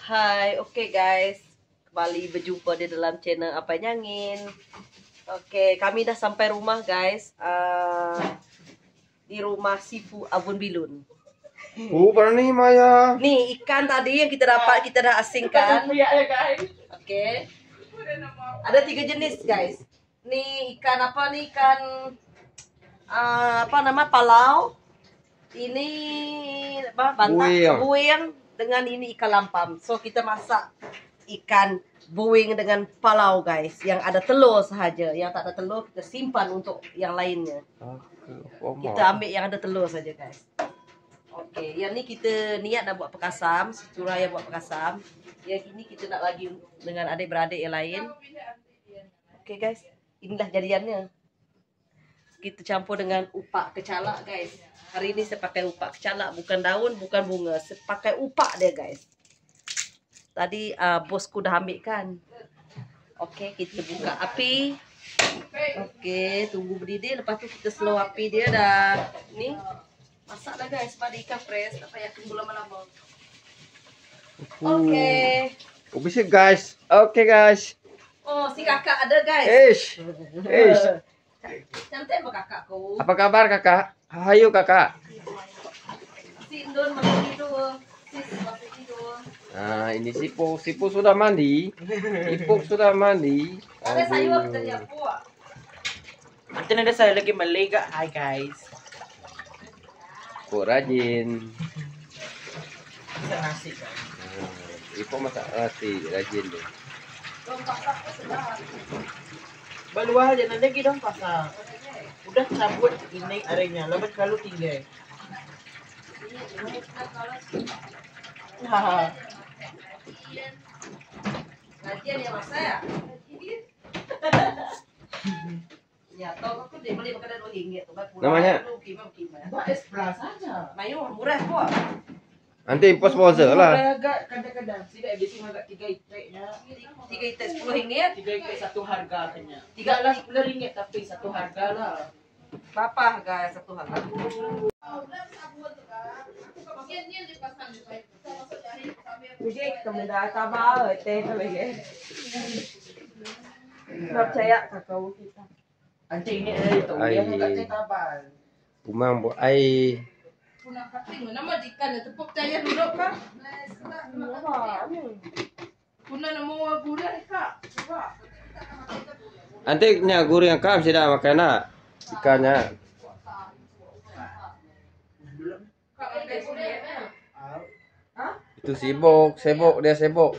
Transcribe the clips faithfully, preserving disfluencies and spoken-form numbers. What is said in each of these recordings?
Hai, oke okay guys, kembali berjumpa di dalam channel Apa Nyangin. Oke, okay, kami dah sampai rumah guys, uh, di rumah Sifu Abun Bilun. Oh, nih Maya. Nih ikan tadi yang kita dapat, kita dah asingkan. Oke, okay. Ada tiga jenis guys. Nih ikan apa nih ikan uh, apa nama palau. Ini apa bantang buing dengan ini ikan lampam. So kita masak ikan buing dengan palau guys, yang ada telur sahaja. Yang tak ada telur kita simpan untuk yang lainnya. Kita ambil yang ada telur saja guys. Oke, yang ini kita niat nak buat pekasam, Suraya buat pekasam. Yang ini kita nak lagi dengan adik-beradik yang lain. Oke guys, inilah jadiannya. Kita campur dengan upak kecalak guys. Hari ini saya pakai upak kecalak, bukan daun, bukan bunga. Saya pakai upak dia guys. Tadi uh, bosku dah ambil kan. Oke, kita buka api. Oke, tunggu berdidih. Lepas tu kita slow api dia dah. Ni masak dah guys. Sebab ikan fresh, tak payah tunggu lama-lama. Oke. Oh, bisa guys. Oke guys. Oh, si kakak ada guys. Eish. Eish. Cantik apa kakakku? Apa kabar kakak? Hayu kakak. Si Indon masih tidur. Sis masih tidur. Nah, ini Sipu. Sipu sudah mandi. Ipuk sudah mandi. Ada sayur kita lihat buah. Nanti ada saya lagi melega. Hai guys. Ipuk rajin. Bisa nasi kan? Hmm, Ipuk masak nasi rajin deh. Baluah aja nanti kita dong pasang. Udah cabut ini airnya, lebat kalau tinggal. Hahaha. Gajian ya mas saya. Ya tau aku dia beli makanan dua ringgit tuh. Namanya? Mbak Espras saja. Mayu murah kok. Nanti pos poser lah. Agak kadang-kadang sih ada biasanya agak tiga iteknya. Tiga itek sepuluh ringgit. Tiga itek satu harga katanya. Tiga lah sepuluh ringgit tapi satu harga lah. Berapa guys satu harga? Jadi kemudian kabar teh lagi. Tak percaya kakak kita. Anjing ini ada itu. Dia enggak cek kabar. Umang buat air. Punah kating nama ikan itu percaya duduk kah? Punah nama gurih kak. Coba. Nanti nya guru yang kau sudah makan nak ikannya. Itu sibuk, sibuk dia sibuk.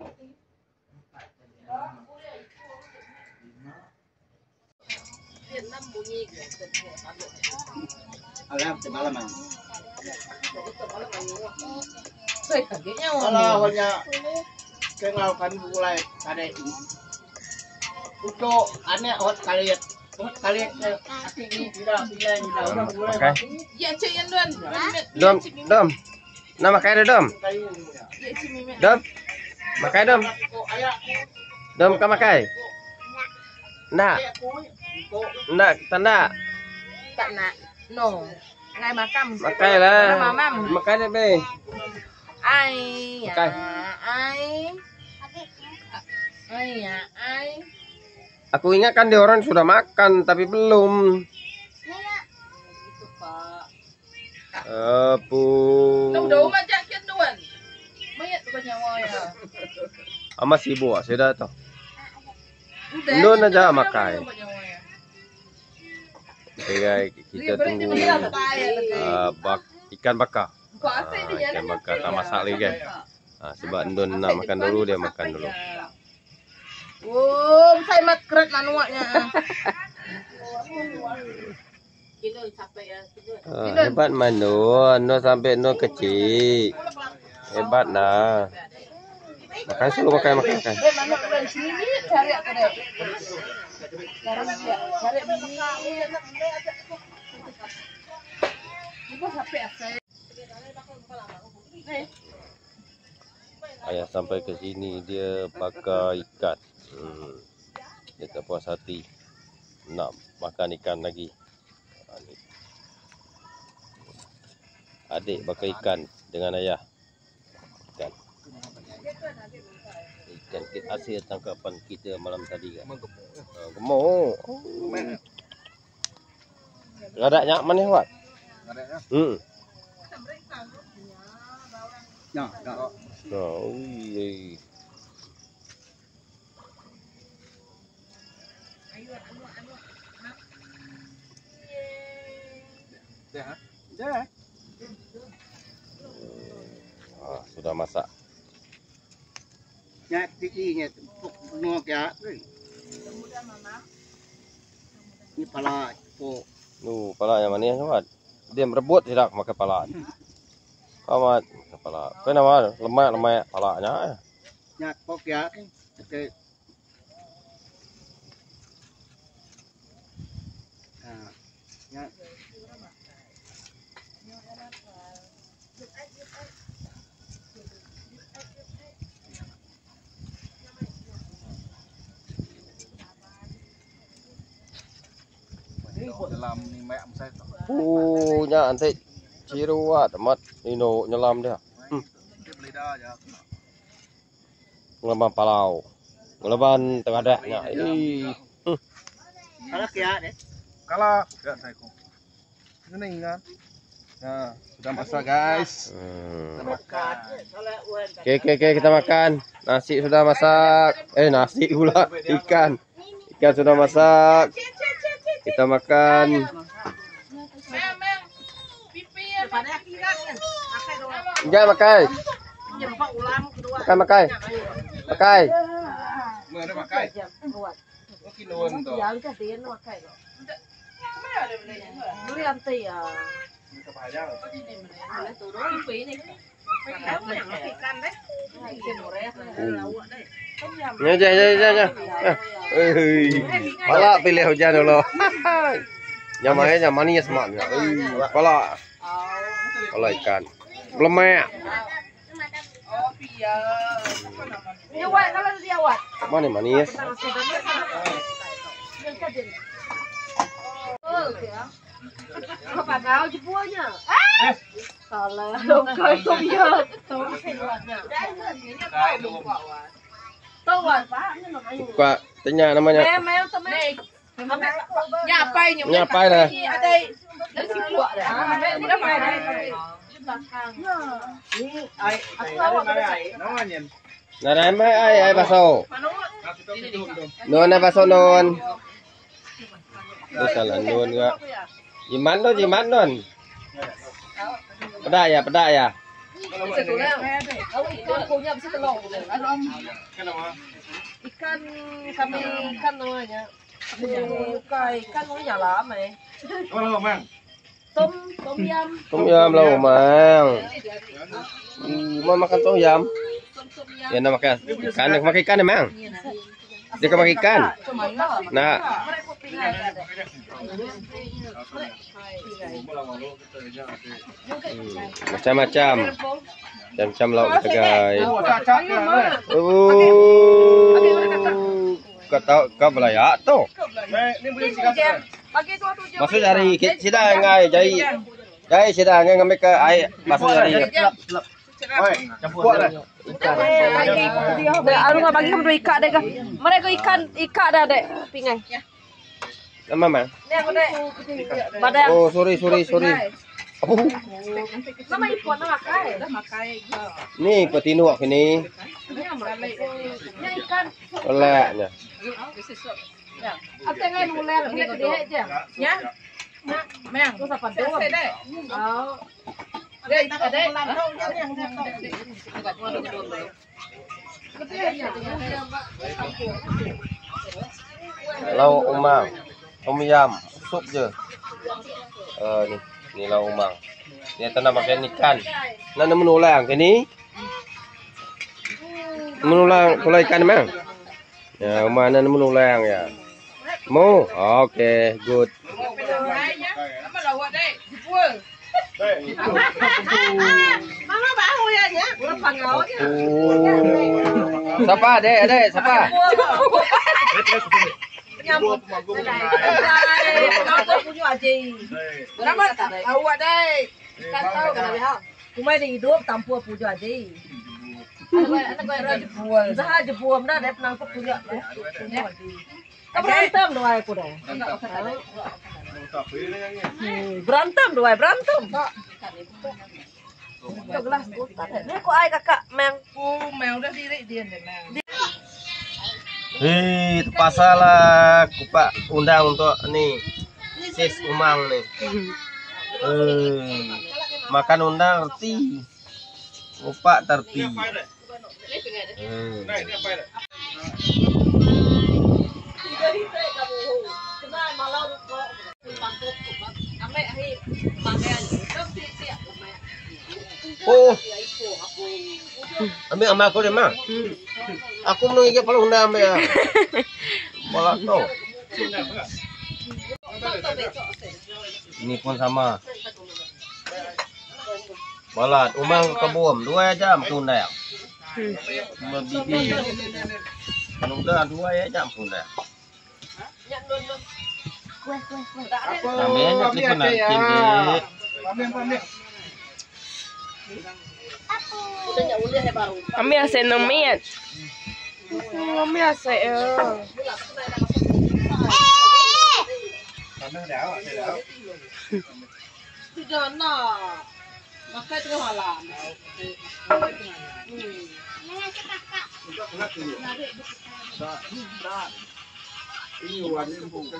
Alam semalaman. Saya kagetnya Kalau hanya kenal kami mulai ada untuk aneh hot kalian hot kalian tapi ini tidak tidak tidak udah mulai Oke. ya cek yang duan. Dom, dom. Nah makai ada dom. Dom. Makai dom. Dom kau makai. Nak. Nak, tanda. Tak nak. No. Ngai makam. Makai lah. Mamam. Makai deh, be. Ai. Makai. Ai. Ai ya, ai. Aku ingat kan dia orang sudah makan tapi belum. Itu pak. Apu. Udah umat jaket duan. Mayat tuh nyawa ya. Ama sibuk sudah toh. Udah. Ndon aja makai. Oke guys, kita tunggu uh, bak ikan bakar. Ah, ikan bakar tak masak lagi guys. Ah, sebab Ndon nak makan dulu, dia makan dulu. Oh, saya mat kerat nanuaknya. Kilo capek ya. Ah, hebat man Ndon, Ndon sampai Ndon kecil. Hebat lah. Makan selalu makan makan makan. Eh, mana bulan sini cari apa deh? Cari dia, cari bini. Ibu sampai apa? Ayah sampai ke sini dia bakar ikan. Hmm. Dia tak puas hati nak makan ikan lagi. Ha, ni. Adik bakar ikan dengan ayah. Ikan. Ikan hasil tangkapan kita malam tadi kan. Uh, gemuk. Oh. Ada nyak mana buat? Ada ya. Hmm. Ya, ya. Oh, iya. Dah. Dah. Ah, sudah masak. Nyak tikinya nuak ya. Ini pala po. Nu, pala yang mana buat? Dia merebut tidak makan pala. Amat kepala. Kau nama lemak-lemak palanya. Nyak pok ya. Oke. Nah, nyak. Dalam ni mak saya. Uh, nya antik ciru ah, temat ino nyelam dia. Hmm. Dia beli dah ya. Ngelaban palau. Ngelaban tengadaknya. Ih. Hmm. Kalau kia deh. Kalau enggak saya kok. Ini kan. Nah, sudah masak guys. Hmm. Oke, oke, oke, kita makan. Nasi sudah masak. Eh, nasi pula. Ikan. Ikan sudah masak. Kita makan. Enggak makai. Makan makai. Makai. Mana makai? Mungkin nuan tu. Duri lantai ya. Ya, ya, ya, ya, ya. Eh, pala pilih hujan dulu. Nyamanya nyamannya semaknya. Eh, pala. Pala ikan. Lemak. Dia wat kalau dia wat. Mana manis? Apa kau jepuanya? Ah! Salah. Kau tu biar. Tahu seluarnya. Tahu apa? Suka tanya namanya. Memang teman. Nyapai ni. Nyapai lah. Ada dari sini buat dah. Dia main dari belakang. Ni ai aku awak dah. Namanya. Narai mai ai ai baso. Nun ai baso nun. Itu salah nun enggak. Jiman tu jiman nun. Pedak ya, pedak ya. Kalau ikan punya bisa telur. Ikan kami ikan namanya. Bukan ikan namanya lama eh. Mana mang? Tom tom yam. Tom yam lah mang. Uh, mau makan tom yam. Ya nak makan ikan, nak makan ikan mang. Dia kan makan ikan. Nah. Macam-macam. Macam-macam lauk kita guys. Oh. Kau tahu kau belayak tu. Masuk dari sida ngai jadi. Jadi sida ngai ngambil ke air masuk dari. Oi, campur dah. Aru nggak bagi kamu ikat deh kan? Mereka ikan ikat dah dek pingai. Nama mana? Ni aku dek. Badai. Oh sorry sorry sorry. Oh. Nama ikan nama makai. Dah makai. Ni petinu aku ni. Ni ikan. Olehnya. Ya. Apa yang lain mulai lagi ke dia aja. Ya. Memang. Tu siapa tu? Oh. Dek, dek. Lauk umang, tom yam, sup je. Eh ni, ni lauk umang. Ni tanah makan ikan. Nak nak menulang ke ni? Menulang tulai ikan memang. Ya, umang nak menulang ya. Mu, okay, good. Mama bahu ya nya. Pangau nya. Oh. Siapa dek, dek, siapa? Nyambut. Kau punya aja. Berapa? Awak dek. Kan tahu kan dia. Kumai di hidup tanpa puja aja. Anak gue anak gue Zaha jebuam dah deh penangkap punya. Kau berantem doa aku dah. Berantem doa berantem. Kau gelas kutat. Ini aku ay kakak meng. Mèo udah diri dia deh mèo. Hei, itu pasalah kupak undang untuk nih sis umang nih. Eh, makan undang reti. Kupak terti. Eh. Oh, ambil sama aku deh mah. Aku mau ingat kalau undang ambil. Bola tuh. Ini pun sama. Balat, umang kebum dua jam tunda. Cuma bibi. Udah dua ya jam tunda. Namanya ni pun nak tinggi. Kami asal nomit. Kami asal eh. Sudah nak. Makai terus halam. Ini warna buka.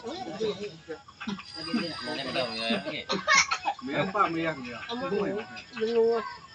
Merah apa merah? Belum.